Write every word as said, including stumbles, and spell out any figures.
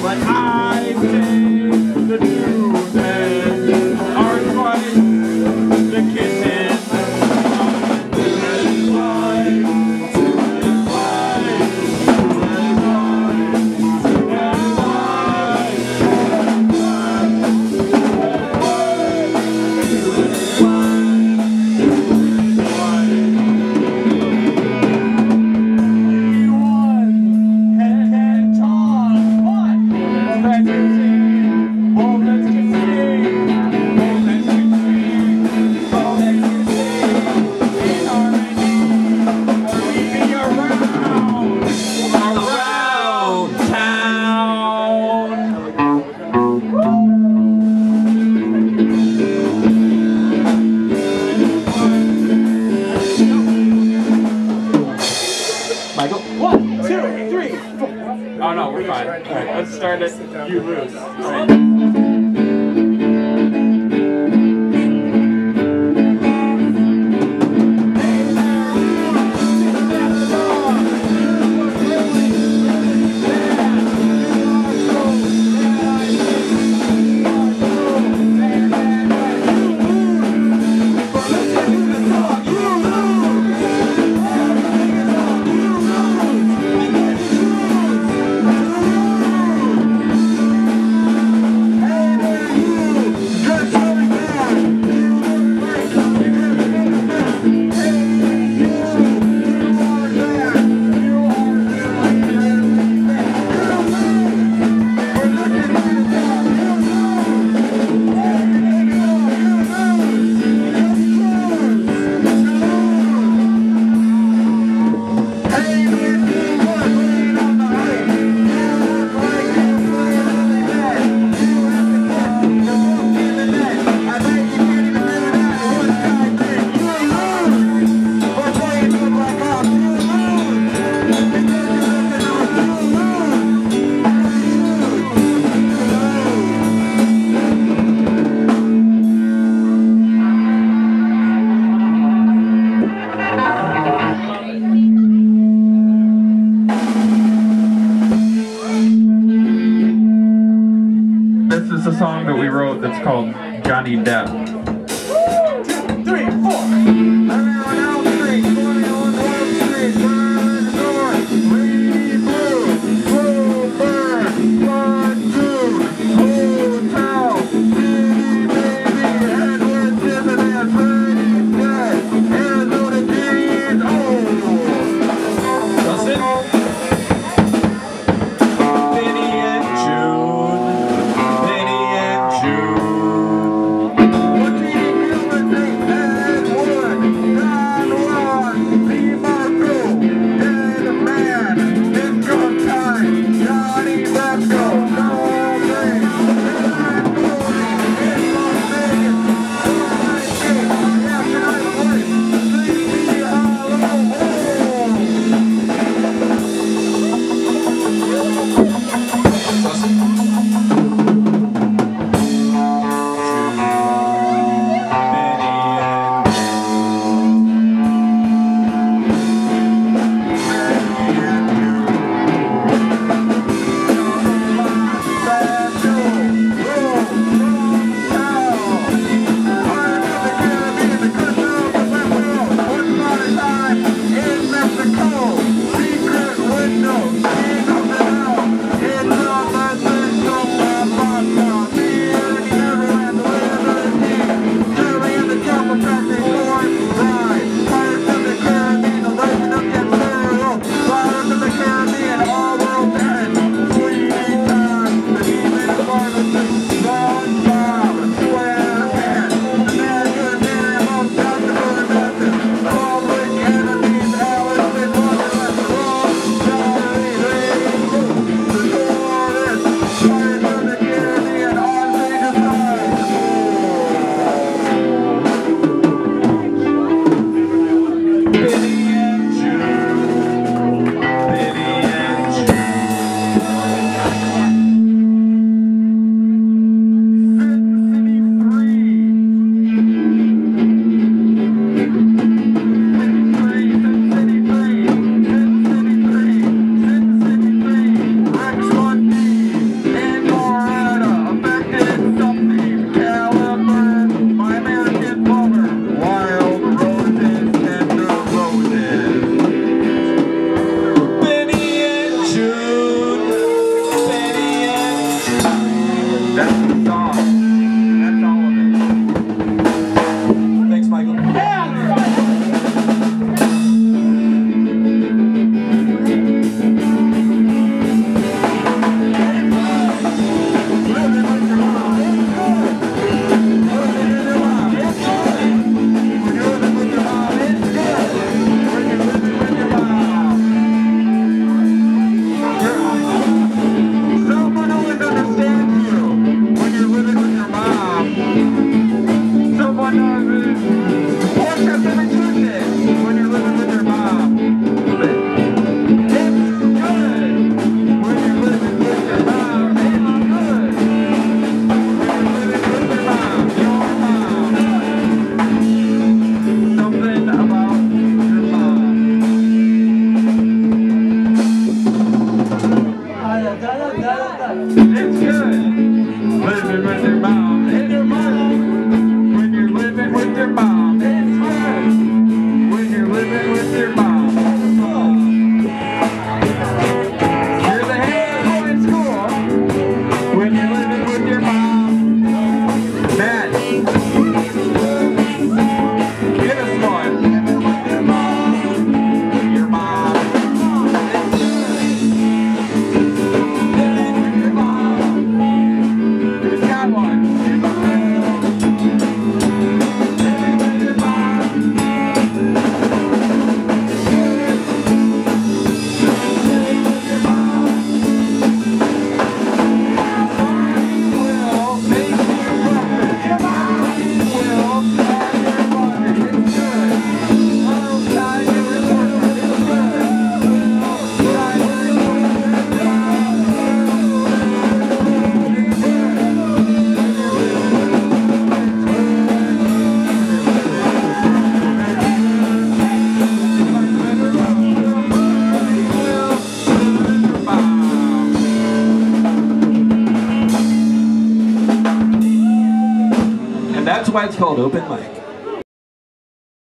but I take the news and are twice the kitten. Oh no, we're fine. All right, let's start it. You lose. All right. This is a song that we wrote that's called Johnny Depp. Two, three, four. Everyone else street, twenty on Wall Street, burn the door, read blue, blue burn, one, two, hotel, city baby, Edward Dividend, Bernie dead, Arizona Keys, oh. That's it. Benny and June. Benny and June. That's the song. That's all of it. Thanks, Michael. It's good. Living with your mom and your mom. When you're living with your mom, it's good. When you're living with your mom. You're the head boy in school. When you're living with your mom. Matt. Give us one. Your mom. Your mom. That's why it's called open mic.